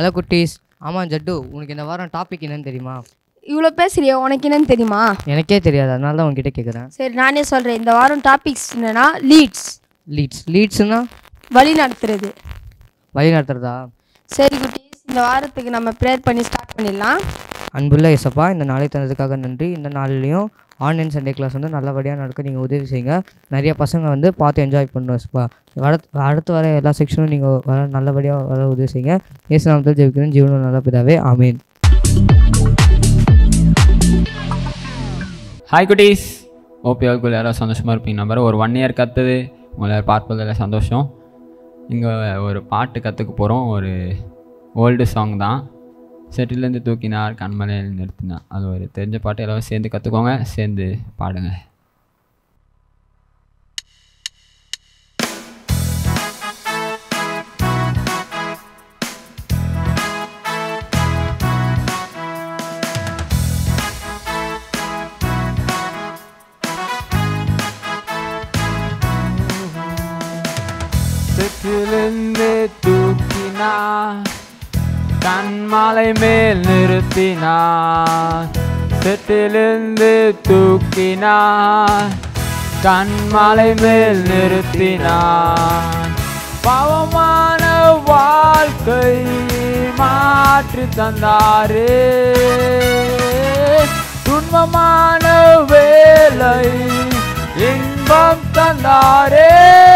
Hello குட்டீஸ். ஆமாம் ஜட்டு, உனக்கு இந்த வாரம் டாபிக் என்னன்னு தெரியுமா? இவ்வளோ பேசுறியா, உனக்கு என்னன்னு தெரியுமா? எனக்கே தெரியாது, அதனால தான் உங்ககிட்ட கேட்குறேன். சரி, நானே சொல்கிறேன். இந்த வாரம் டாபிக்ஸ் என்னன்னா லீட்ஸ்னா வழி நடத்துறது. வழி நடத்துறதா? சரி குட்டீஸ், இந்த வாரத்துக்கு நம்ம ப்ரேயர் பண்ணி ஸ்டார்ட் பண்ணிடலாம். அன்புள்ள இயேசப்பா, இந்த நாளை தந்ததுக்காக நன்றி. இந்த நாள்லேயும் ஆன்லைன் சண்டே கிளாஸ் வந்து நல்லபடியாக நடக்க நீங்கள் உதவி செய்யுங்க. நிறைய பசங்க வந்து பார்த்து என்ஜாய் பண்ணுவோம் இயேசப்பா. அடுத்து வர எல்லா செக்ஷனும் நீங்கள் வர நல்லபடியாக வர உதவி செய்யுங்க. இயேசு நாமத்தில் ஜெபிக்கிறேன், ஜீவனும் நல்ல பிதாவே, ஆமீன். ஹாய் குட்டீஸ், ஓபியாவுக்குள்ள யாராவது சந்தோஷமாக இருப்பீங்க நம்பர். ஒரு 1 இயர் கற்றுது உங்களை பார்ப்பதில் சந்தோஷம். இங்கே ஒரு பாட்டு கற்றுக்க போகிறோம். ஒரு ஓல்டு சாங் தான். செட்டிலேருந்து தூக்கினார் கண்மலையில் நிறுத்தினார். அது ஒரு தெரிஞ்ச பாட்டு. எல்லோரும் சேர்ந்து கற்றுக்கோங்க, சேர்ந்து பாடுங்க. செட்டிலிருந்து தூக்கினார் கண்மலை மேல் நிறுத்தினார். செட்டிலிருந்து தூக்கினார் கண்மலை மேல் நிறுத்தினார். பாவமான வாழ்க்கை மாற்றி தந்தாரே, துன்பமான வேலை இன்பம் தந்தாரே.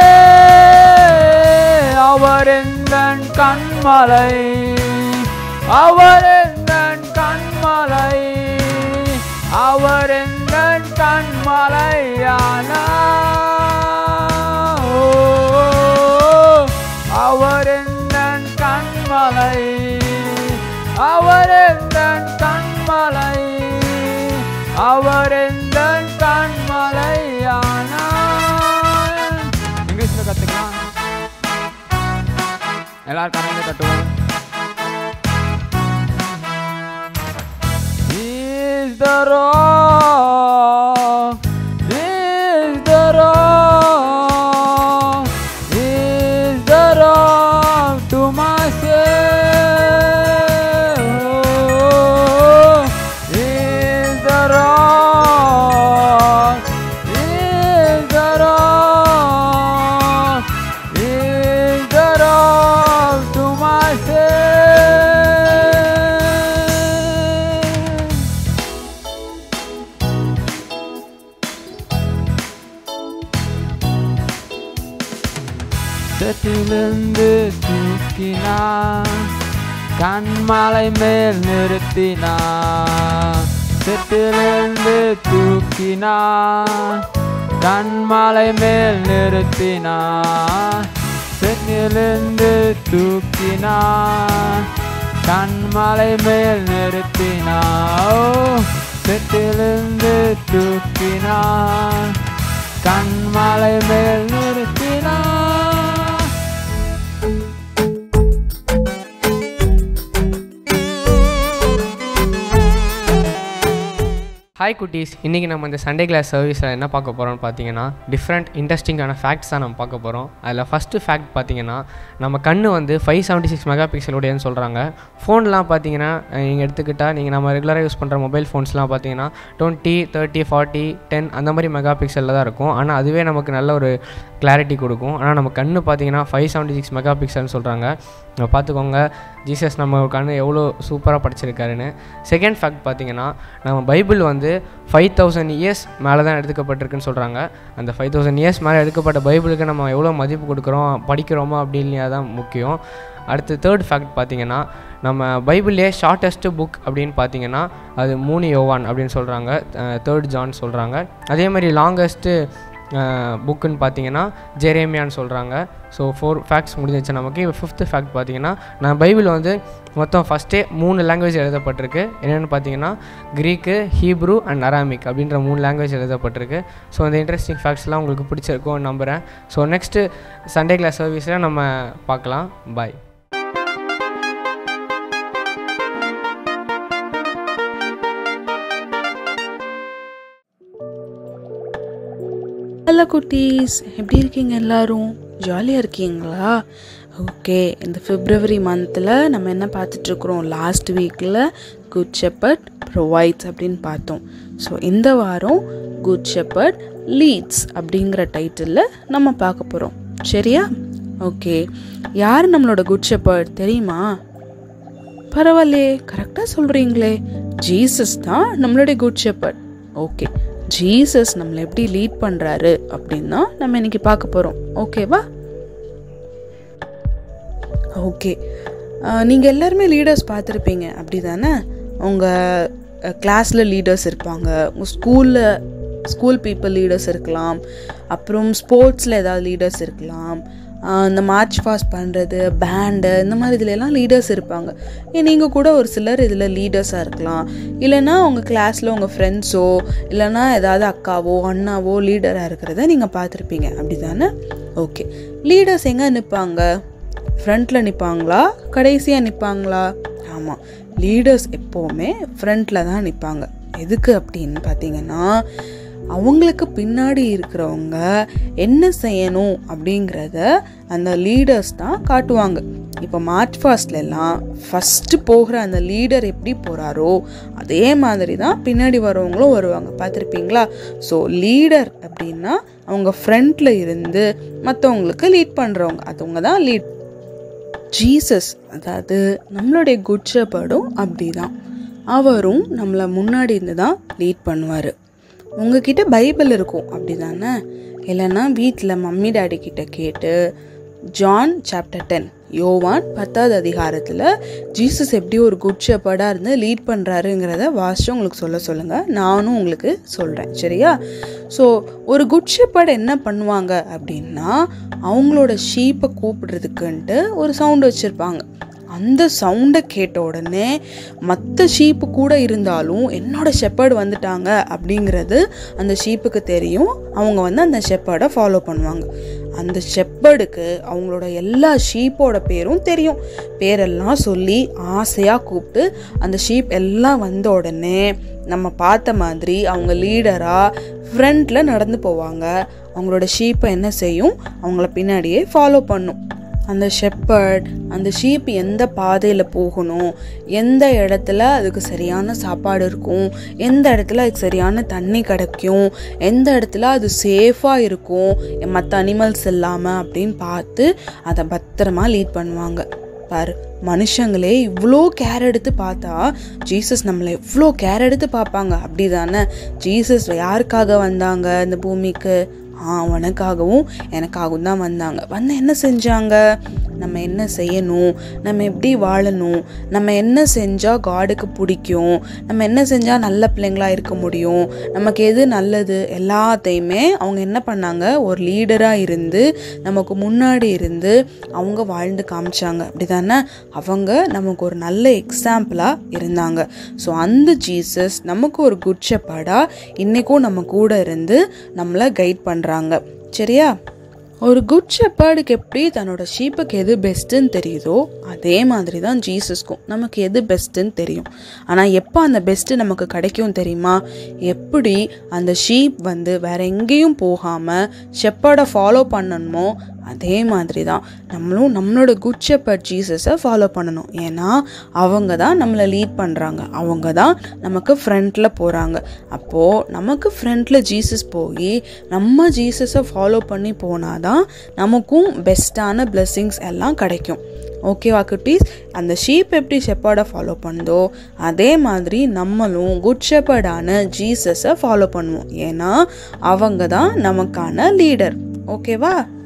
அவர் எந்தன் கண்மலை, அவர் எந்தன் கண்மலை, அவர் எந்தன் கண்மலையானார். அவர் எந்தன் கண்மலை, அவர் எந்தன் கண்மலை, அவர் எந்தன் கண்மலையானார். இங்கிலீஷ்ல கத்துக்கலாம். எல்லாரும் கண்ணை கட்டுவோம். Is the rock, is the rock, is the rock to my soul. Is the rock, is the rock, is the rock to my soul. செட்டிலிருந்து தூக்கினார் கண்மலை மேல் நிறுத்தினார். செட்டிலிருந்து தூக்கினார் கண்மலை மேல் நிறுத்தினார். செட்டிலிருந்து தூக்கினார் கண்மலை மேல் நிறுத்தினார். செட்டிலிருந்து தூக்கினார் கண்மலை மேல் நிறுத்தினார். ஹாய் குட்டீஸ், இன்றைக்கி நம்ம இந்த சண்டே கிளாஸ் சர்வீஸில் என்ன பார்க்க போகிறோம்னு பார்த்தீங்கன்னா டிஃப்ரெண்ட் இன்ட்ரெஸ்டிங்கான ஃபேக்ட்ஸ் தான் நம்ம பார்க்க போகிறோம். அதில் ஃபஸ்ட்டு ஃபேக்ட் பார்த்தீங்கன்னா, நம்ம கண் வந்து 576 மெகா பிக்சலுடையன்னு சொல்கிறாங்க. ஃபோன்லாம் பார்த்தீங்கன்னா நீங்கள் எடுத்துக்கிட்டால் நீங்கள் நம்ம ரெகுலராக யூஸ் பண்ணுற மொபைல் ஃபோன்ஸ்லாம் பார்த்தீங்கன்னா 20, 30, 40, 10 அந்த மாதிரி மெகா பிக்சலில் தான் இருக்கும். ஆனால் அதுவே நமக்கு நல்ல ஒரு கிளாரிட்டி கொடுக்கும். ஆனால் நம்ம கண் பார்த்தீங்கன்னா 576 மெகா பிக்சல்னு சொல்கிறாங்க. பார்த்துக்கோங்க, ஜீசஸ் நம்ம கண் எவ்வளோ சூப்பராக படிச்சிருக்காருன்னு. செகண்ட் ஃபேக்ட் பார்த்தீங்கன்னா, நம்ம பைபிள் வந்து 5000 இயர்ஸ் மேலே தான் எடுக்கப்பட்டிருக்குன்னு சொல்கிறாங்க. அந்த 5000 இயர்ஸ் மேலே எடுக்கப்பட்ட பைபிளுக்கு நம்ம எவ்வளோ மதிப்பு கொடுக்குறோம், படிக்கிறோமோ அப்படின்னு தான் முக்கியம். அடுத்து தேர்ட் ஃபேக்ட் பார்த்தீங்கன்னா, நம்ம பைபிள்லேயே ஷார்ட்டஸ்ட்டு புக் அப்படின்னு பார்த்தீங்கன்னா அது 3 யோவான் அப்படின்னு சொல்கிறாங்க, 3 ஜான் சொல்கிறாங்க. அதே மாதிரி லாங்கஸ்ட்டு புக்குன்னு பார்த்தீங்கன்னா ஜெரேமியான்னு சொல்கிறாங்க. ஸோ 4 ஃபேக்ட்ஸ் முடிஞ்சிச்சு நமக்கு. இப்போ 5th ஃபேக்ட் பார்த்தீங்கன்னா, நான் பைபிள் வந்து மொத்தம் ஃபஸ்ட்டே 3 லாங்குவேஜ் எழுதப்பட்டிருக்கு. என்னென்னு பார்த்தீங்கன்னா க்ரீக்கு, ஹீப்ரூ அண்ட் அராமிக் அப்படின்ற 3 லாங்குவேஜ் எழுதப்பட்டிருக்கு. ஸோ இந்த இன்ட்ரெஸ்டிங் ஃபேக்ட்ஸ்லாம் உங்களுக்கு பிடிச்சிருக்கும்னு நம்புகிறேன். ஸோ நெக்ஸ்ட்டு சண்டே கிளாஸ் சர்வீஸில் நம்ம பார்க்கலாம். பாய். ஹலோ குட்டீஸ், எப்படி இருக்கீங்க எல்லாரும்? ஜாலியாக இருக்கீங்களா? ஓகே, இந்த February மந்தில் நம்ம என்ன பார்த்துட்ருக்குறோம்? லாஸ்ட் வீக்கில் குட் ஷெப்பர்ட் ப்ரொவைட்ஸ் அப்படின்னு பார்த்தோம். ஸோ இந்த வாரம் குட் ஷெப்பர்ட் லீட்ஸ் அப்படிங்கிற டைட்டிலில் நம்ம பார்க்க போகிறோம். சரியா? ஓகே, யார் நம்மளோட குட் ஷெப்பர்ட் தெரியுமா? பரவாயில்லையே, கரெக்டாக சொல்கிறீங்களே. ஜீசஸ் தான் நம்மளுடைய குட் ஷெப்பர்ட். ஓகே, ஜீசஸ் நம்மளை எப்படி லீட் பண்ணுறாரு அப்படின்னா நம்ம இன்னைக்கு பார்க்க போகிறோம். ஓகேவா? ஓகே, நீங்கள் எல்லாருமே லீடர்ஸ் பார்த்துருப்பீங்க அப்படி தானே? உங்கள் கிளாஸில் லீடர்ஸ் இருப்பாங்க, உங்கள் ஸ்கூல் பீப்புள் லீடர்ஸ் இருக்கலாம், அப்புறம் ஸ்போர்ட்ஸில் ஏதாவது லீடர்ஸ் இருக்கலாம், இந்த மார்ச் பாஸ்ட் பண்ணுறது, பேண்டு, இந்த மாதிரி இதுலலாம் லீடர்ஸ் இருப்பாங்க. நீங்கள் கூட ஒரு சிலர் இதில் லீடர்ஸாக இருக்கலாம். இல்லைனா உங்கள் கிளாஸில் உங்கள் ஃப்ரெண்ட்ஸோ இல்லைனா ஏதாவது அக்காவோ அண்ணாவோ லீடராக இருக்கிறத நீங்கள் பார்த்துருப்பீங்க அப்படி தானே? ஓகே, லீடர்ஸ் எங்கே நிற்பாங்க? ஃப்ரண்ட்டில் நிற்பாங்களா, கடைசியாக நிற்பாங்களா? ஆமாம், லீடர்ஸ் எப்போவுமே ஃப்ரண்ட்டில் தான் நிற்பாங்க. எதுக்கு அப்படின்னு பார்த்தீங்கன்னா, அவங்களுக்கு பின்னாடி இருக்கிறவங்க என்ன செய்யணும் அப்படிங்கிறத அந்த லீடர்ஸ் தான் காட்டுவாங்க. இப்போ மார்ச் பாஸ்ட்லாம் ஃபஸ்ட்டு போகிற அந்த லீடர் எப்படி போகிறாரோ அதே மாதிரி தான் பின்னாடி வரவங்களும் வருவாங்க. பார்த்துருப்பீங்களா? ஸோ லீடர் அப்படின்னா அவங்க ஃப்ரண்ட்டில் இருந்து மற்றவங்களுக்கு லீட் பண்ணுறவங்க, அதுவங்க தான் லீட். ஜீசஸ், அதாவது நம்மளுடைய குட் ஷெப்பர்டும் அப்படி தான். அவரும் நம்மளை முன்னாடி இருந்து தான் லீட் பண்ணுவார். உங்ககிட்ட பைபிள் இருக்கும் அப்படி தானே? இல்லைன்னா வீட்டில் மம்மி டாடி கிட்ட கேட்டு ஜான் சாப்டர் 10, யோவான் 10வது அதிகாரத்தில் ஜீசஸ் எப்படி ஒரு குட் ஷெப்பர்டாக இருந்து லீட் பண்ணுறாருங்கிறத வாசிச்சு உங்களுக்கு சொல்லுங்கள். நானும் உங்களுக்கு சொல்கிறேன். சரியா? ஸோ ஒரு குட் ஷெப்பர்ட் என்ன பண்ணுவாங்க அப்படின்னா, அவங்களோட ஷீப்பை கூப்பிடுறதுக்குன்ட்டு ஒரு சவுண்டு வச்சுருப்பாங்க. அந்த சவுண்டை கேட்ட உடனே மற்ற ஷீப்பு கூட இருந்தாலும் என்னோட ஷெப்பர்டு வந்துட்டாங்க அப்படிங்கிறது அந்த ஷீப்புக்கு தெரியும். அவங்க வந்து அந்த ஷெப்பர்டை ஃபாலோ பண்ணுவாங்க. அந்த ஷெப்பர்டுக்கு அவங்களோட எல்லா ஷீப்போட பேரும் தெரியும். பேரெல்லாம் சொல்லி ஆசையாக கூப்பிட்டு அந்த ஷீப் எல்லாம் வந்த உடனே நம்ம பார்த்த மாதிரி அவங்க லீடராக ஃப்ரண்ட்டில் நடந்து போவாங்க. அவங்களோட ஷீப்பை என்ன செய்யும்? அவங்கள பின்னாடியே ஃபாலோ பண்ணும். அந்த ஷெப்பர்ட் அந்த ஷீப் எந்த பாதையில் போகணும், எந்த இடத்துல அதுக்கு சரியான சாப்பாடு இருக்கும், எந்த இடத்துல அதுக்கு சரியான தண்ணி கிடைக்கும், எந்த இடத்துல அது சேஃபாக இருக்கும் மற்ற அனிமல்ஸ் இல்லாமல் அப்படின்னு பார்த்து அதை பத்திரமா லீட் பண்ணுவாங்க. பாரு, மனுஷங்களே இவ்வளோ கேர் எடுத்து பார்த்தா ஜீசஸ் நம்மளை எவ்வளோ கேர் எடுத்து பார்ப்பாங்க அப்படி தானே? ஜீசஸ் யாருக்காக வந்தாங்க இந்த பூமிக்கு? உனக்காகவும் எனக்காகவும் தான் வந்தாங்க. வந்து என்ன செஞ்சாங்க? நம்ம என்ன செய்யணும், நம்ம எப்படி வாழணும், நம்ம என்ன செஞ்சால் காடுக்கு பிடிக்கும், நம்ம என்ன செஞ்சால் நல்ல பிள்ளைங்களாக இருக்க முடியும், நமக்கு எது நல்லது, எல்லாத்தையுமே அவங்க என்ன பண்ணாங்க? ஒரு லீடராக இருந்து நமக்கு முன்னாடி இருந்து அவங்க வாழ்ந்து காமிச்சாங்க அப்படி தானே? அவங்க நமக்கு ஒரு நல்ல எக்ஸாம்பிளாக இருந்தாங்க. ஸோ அந்த ஜீசஸ் நமக்கு ஒரு குட் ஷெப்பர்டாக இன்றைக்கும் நம்ம கூட இருந்து நம்மளை கைட் பண்ணுறாங்க. சரியா? ஒரு குட் ஷெப்பர்டுக்கு எப்படி தன்னோட ஷீப்புக்கு எது பெஸ்ட்டுன்னு தெரியுதோ அதே மாதிரி தான் ஜீசஸ்க்கும் நமக்கு எது பெஸ்ட்டுன்னு தெரியும். ஆனால் எப்போ அந்த பெஸ்ட்டு நமக்கு கிடைக்கும் தெரியுமா? எப்படி அந்த ஷீப் வந்து வேறு எங்கேயும் போகாமல் ஷெப்பர்டை ஃபாலோ பண்ணணுமோ அதே மாதிரி தான் நம்மளும் நம்மளோட குட் ஷெப்பர்ட் ஜீசஸை ஃபாலோ பண்ணணும். ஏன்னா அவங்க தான் நம்மளை லீட் பண்ணுறாங்க, அவங்க தான் நமக்கு ஃப்ரண்ட்டில் போகிறாங்க. அப்போது நமக்கு ஃப்ரண்ட்டில் ஜீசஸ் போய் நம்ம ஜீசஸை ஃபாலோ பண்ணி போனால் தான் நமக்கும் பெஸ்ட்டான பிளெஸ்ஸிங்ஸ் எல்லாம் கிடைக்கும். ஓகேவா குட்டீஸ்? அந்த ஷீப் எப்படி ஷெப்பர்டை ஃபாலோ பண்ணுதோ அதே மாதிரி நம்மளும் குட் ஷெப்பர்டான ஜீசஸை ஃபாலோ பண்ணுவோம். ஏன்னா அவங்க தான் நமக்கான லீடர். ஓகேவா?